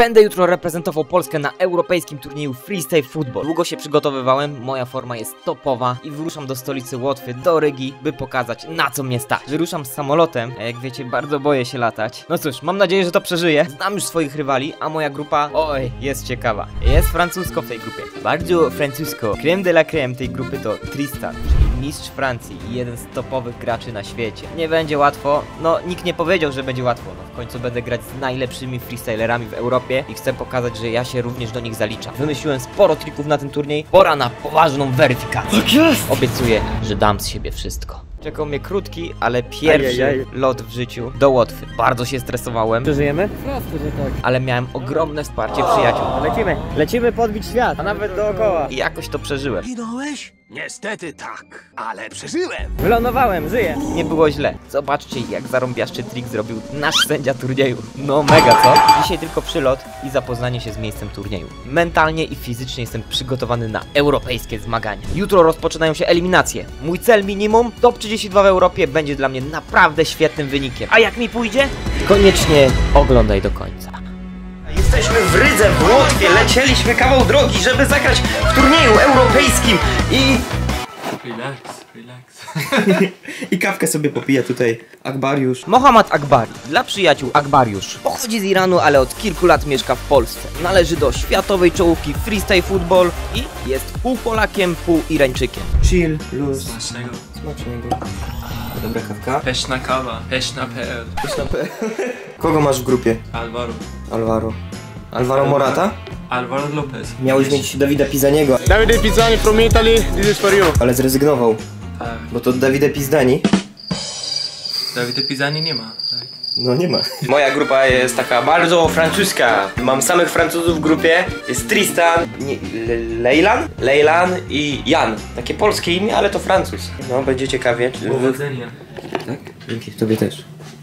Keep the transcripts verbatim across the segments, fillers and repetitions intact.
Będę jutro reprezentował Polskę na europejskim turnieju Freestyle Football. Długo się przygotowywałem, moja forma jest topowa i wyruszam do stolicy Łotwy, do Rygi, by pokazać, na co mnie stać. Wyruszam z samolotem, a jak wiecie, bardzo boję się latać. No cóż, mam nadzieję, że to przeżyję. Znam już swoich rywali, a moja grupa, oj, jest ciekawa. Jest francusko w tej grupie. Bardzo francusko. Crème de la crème tej grupy to Tristan, czyli mistrz Francji i jeden z topowych graczy na świecie. Nie będzie łatwo, no nikt nie powiedział, że będzie łatwo. No, w końcu będę grać z najlepszymi freestylerami w Europie i chcę pokazać, że ja się również do nich zaliczam. Wymyśliłem sporo trików na tym turniej. Pora na poważną weryfikację. Tak jest! Obiecuję, że dam z siebie wszystko. Czekał mnie krótki, ale pierwszy Ajajaj. lot w życiu do Łotwy. Bardzo się stresowałem. Przeżyjemy? Proste, że tak. Ale miałem ogromne wsparcie przyjaciół. Lecimy, lecimy podbić świat, a nawet dookoła. I jakoś to przeżyłem. Ginąłeś? Niestety tak, ale przeżyłem. Wylądowałem, żyję. Nie było źle. Zobaczcie, jak zarąbiaszczy trik zrobił nasz sędzia turnieju. No mega, co? Dzisiaj tylko przylot i zapoznanie się z miejscem turnieju. Mentalnie i fizycznie jestem przygotowany na europejskie zmagania. Jutro rozpoczynają się eliminacje. Mój cel minimum top trzydzieści dwa w Europie będzie dla mnie naprawdę świetnym wynikiem. A jak mi pójdzie? Koniecznie oglądaj do końca. Jesteśmy w Rydze, w Łotwie, lecieliśmy kawał drogi, żeby zagrać w turnieju europejskim i... Relax, relax. I kawkę sobie popija tutaj Akbariusz. Mohammad Akbari, dla przyjaciół Akbariusz. Pochodzi z Iranu, ale od kilku lat mieszka w Polsce. Należy do światowej czołówki freestyle football i jest pół Polakiem, pół Irańczykiem. Chill, luz. Smacznego. Smacznego. Dobra kawka. Pyszna kawa, pyszna kropka pe el. Pyszna kropka pe el. Kogo masz w grupie? Alvaro. Alvaro. Alvaro Morata? Alvaro Lopez. Miałeś mieć Davida Pizzaniego. Davide Pizzani from Italy, this is for you. Ale zrezygnował. Tak. Bo to Davide Pizdani. Davide Pizzani nie ma. Tak. No nie ma. Moja grupa jest taka bardzo francuska. Mam samych Francuzów w grupie. Jest Tristan, nie, Le, Leylan? Leylan i Jan. Takie polskie imię, ale to Francuz. No, będzie ciekawie. Powodzenia. Tak? Dzięki. Tobie też.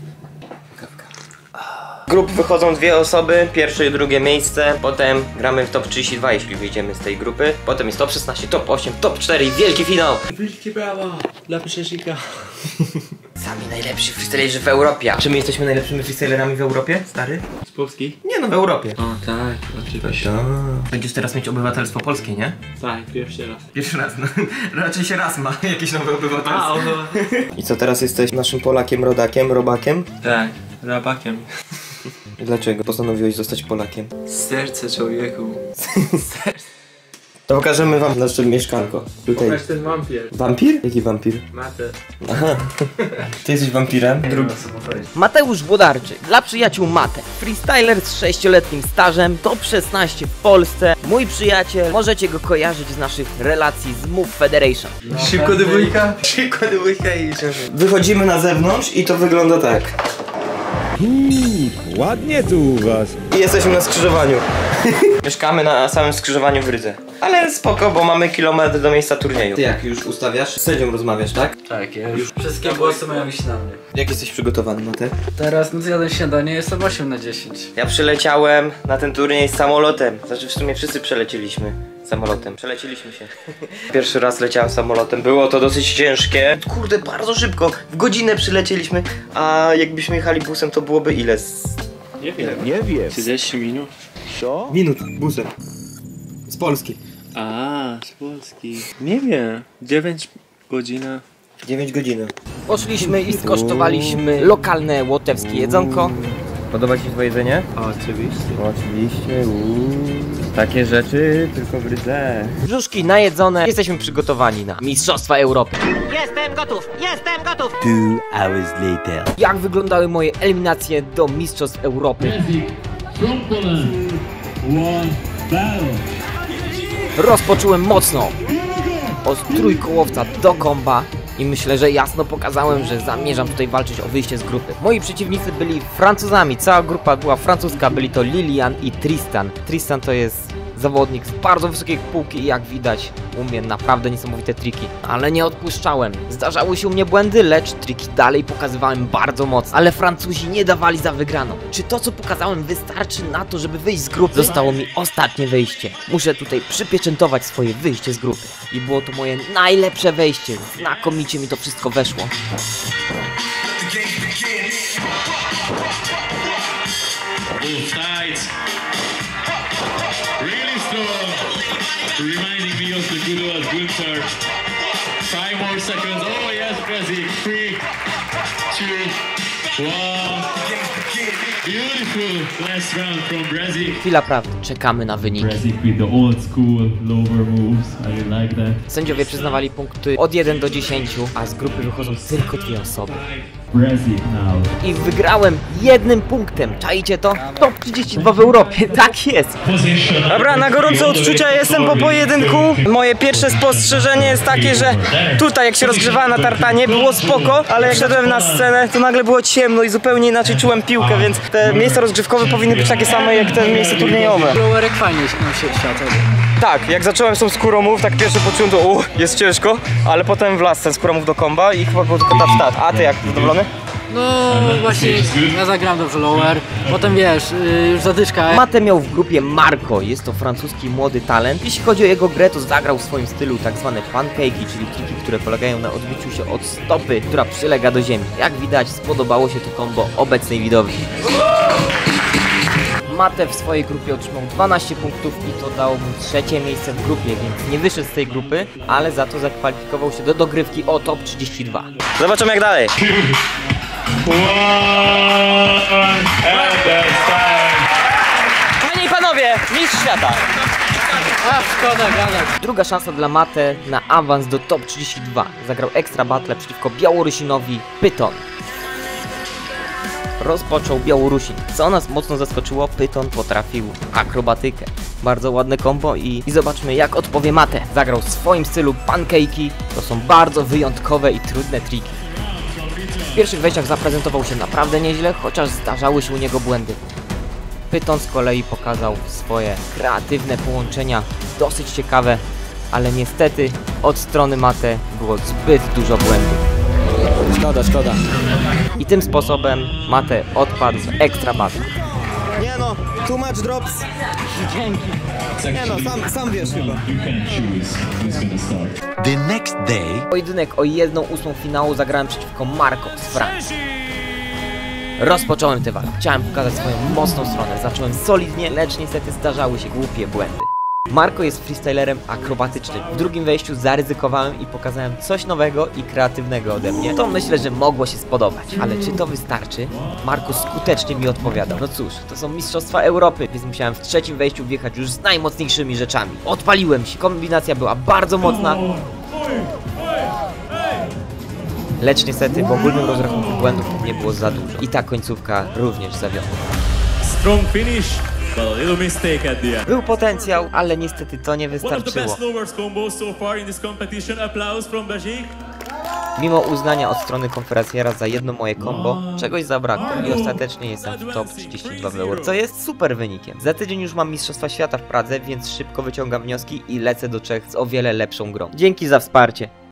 Grup wychodzą dwie osoby, pierwsze i drugie miejsce. Potem gramy w top trzydzieści dwa, jeśli wyjdziemy z tej grupy. Potem jest top szesnaście, top osiem, top cztery i wielki finał. Wielkie brawa dla Przeszyka. Sami najlepsi freestylerzy w Europie. Czy my jesteśmy najlepszymi freestylerami w Europie, stary? Z Polski? Nie no, w Europie. O tak, oczywiście. Będziesz teraz mieć obywatelstwo polskie, nie? Tak, pierwszy raz. Pierwszy raz, no. Raczej się raz ma jakieś nowe obywatelstwo. A, ono. I co, teraz jesteś naszym Polakiem, rodakiem, robakiem? Tak, rabakiem. Dlaczego postanowiłeś zostać Polakiem? Serce człowieku. Serce. To pokażemy wam nasze mieszkanko. Tutaj. Pokaż ten wampir. Wampir? Jaki wampir? Matę. Aha. Ty jesteś wampirem? Drugi. Mateusz Włodarczyk, dla przyjaciół Mate. Freestyler z sześcioletnim stażem, top szesnaście w Polsce. Mój przyjaciel, możecie go kojarzyć z naszych relacji z Move Federation. No, szybko do wujka. Szybko do wujka i Wychodzimy na zewnątrz i to wygląda tak. Uuu, ładnie tu u was. I jesteśmy na skrzyżowaniu. Mieszkamy na samym skrzyżowaniu w Rydze. Ale spoko, bo mamy kilometr do miejsca turnieju. Ty jak już ustawiasz? Z sędzią rozmawiasz, tak? tak, ja już. Wszystkie głosy mają iść na mnie. Jak jesteś przygotowany na te? Teraz no zjadłem śniadanie, jestem osiem na dziesięć. Ja przyleciałem na ten turniej z samolotem. Znaczy w sumie wszyscy przelecieliśmy samolotem. Przelecieliśmy się. Pierwszy raz leciałem samolotem. Było to dosyć ciężkie. Kurde, bardzo szybko. W godzinę przylecieliśmy. A jakbyśmy jechali busem, to byłoby ile? Z... Nie wiem. Nie wiem. trzydzieści minut. Co? Minut busem. Z Polski. A, z Polski. Nie wiem. dziewięć godzin. dziewięć godzin. Poszliśmy i skosztowaliśmy lokalne łotewskie jedzonko. Podoba ci się twoje jedzenie? Oczywiście. Oczywiście, uuu. Takie rzeczy tylko w Rydze. Brzuszki najedzone, jesteśmy przygotowani na Mistrzostwa Europy. Jestem gotów! Jestem gotów! Two hours later. Jak wyglądały moje eliminacje do Mistrzostw Europy? Rozpocząłem mocno od trójkołowca do komba. I myślę, że jasno pokazałem, że zamierzam tutaj walczyć o wyjście z grupy. Moi przeciwnicy byli Francuzami, cała grupa była francuska, byli to Lilian i Tristan. Tristan to jest zawodnik z bardzo wysokiej półki i jak widać umie naprawdę niesamowite triki. Ale nie odpuszczałem. Zdarzały się u mnie błędy, lecz triki dalej pokazywałem bardzo mocno. Ale Francuzi nie dawali za wygraną. Czy to, co pokazałem, wystarczy na to, żeby wyjść z grupy? Zostało mi ostatnie wejście. Muszę tutaj przypieczętować swoje wyjście z grupy. I było to moje najlepsze wejście. Znakomicie mi to wszystko weszło. Both sides. reminding me of the good old Gunther. Five more seconds. Oh yes, Brazil. Three, two, one. Beautiful last round from Brazil. Chwila prawdy, czekamy na wyniki. Brazil with the old school lower moves. I really like that. Sędziowie przyznawali punkty od jeden do dziesięciu, a z grupy wychodzą tylko dwie osoby. Brazil now. I wygrałem jednym punktem. Czajcie to? Top trzydzieści dwa w Europie. Tak jest. Dobra, na gorące odczucia jestem po pojedynku. Moje pierwsze spostrzeżenie jest takie, że tutaj jak się rozgrzewałem na tartanie było spoko, ale jak szedłem na scenę, to nagle było ciemno i zupełnie inaczej czułem piłkę, więc te miejsca rozgrzewkowe powinny być takie same jak te miejsca turniejowe. Lowerek fajnie nam się światło. Tak, jak zacząłem z tą skóromów, tak pierwsze poczułem to, u, jest ciężko, ale potem wlazł ten skóromów do komba i chyba był tylko ta wstat. A ty jak, zadowolony? No właśnie, ja zagrałem dobrze lower, potem wiesz, yy, już zatyczka. Matę miał w grupie Marco, jest to francuski młody talent. Jeśli chodzi o jego grę, to zagrał w swoim stylu tak zwane pancake'i, czyli triki, które polegają na odbiciu się od stopy, która przylega do ziemi. Jak widać, spodobało się to kombo obecnej widowni. Matę w swojej grupie otrzymał dwanaście punktów i to dało mu trzecie miejsce w grupie, więc nie wyszedł z tej grupy, ale za to zakwalifikował się do dogrywki o top trzydzieści dwa. Zobaczymy jak dalej. Panie i panowie, mistrz świata. A, szkoda gadać. Druga szansa dla Matę na awans do top trzydzieści dwa. Zagrał ekstra battle przeciwko Białorusinowi Pyton. Rozpoczął Białorusin. Co nas mocno zaskoczyło, Pyton potrafił akrobatykę. Bardzo ładne kombo i, i zobaczmy jak odpowie Matę. Zagrał w swoim stylu pancake'i. To są bardzo wyjątkowe i trudne triki. W pierwszych wejściach zaprezentował się naprawdę nieźle, chociaż zdarzały się u niego błędy. Pyton z kolei pokazał swoje kreatywne połączenia, dosyć ciekawe, ale niestety od strony Matę było zbyt dużo błędów. Szkoda, szkoda. I tym sposobem Matę odpadł z ekstra battle. Nie no, too much drops. Dzięki. Nie no, sam, sam wiesz chyba. The next day. Pojedynek o jedną ósmą finału zagrałem przeciwko Marco z Francji. Rozpocząłem tę walkę. Chciałem pokazać swoją mocną stronę. Zacząłem solidnie, lecz niestety zdarzały się głupie błędy. Marco jest freestylerem akrobatycznym. W drugim wejściu zaryzykowałem i pokazałem coś nowego i kreatywnego ode mnie. To myślę, że mogło się spodobać. Ale czy to wystarczy? Marco skutecznie mi odpowiadał. No cóż, to są mistrzostwa Europy, więc musiałem w trzecim wejściu wjechać już z najmocniejszymi rzeczami. Odpaliłem się. Kombinacja była bardzo mocna. Lecz niestety w ogólnym rozrachunku błędów nie było za dużo. I ta końcówka również zawiodła. Strong finish, but a little mistake at the end. Był potencjał, ale niestety to nie One of the wystarczyło. best lowers combos so far in this competition. Applause from Bajik. Mimo uznania od strony konferencjera za jedno moje combo, czegoś zabrakło i ostatecznie jestem w top trzydzieści dwa w euro, co jest super wynikiem. Za tydzień już mam Mistrzostwa Świata w Pradze, więc szybko wyciągam wnioski i lecę do Czech z o wiele lepszą grą. Dzięki za wsparcie.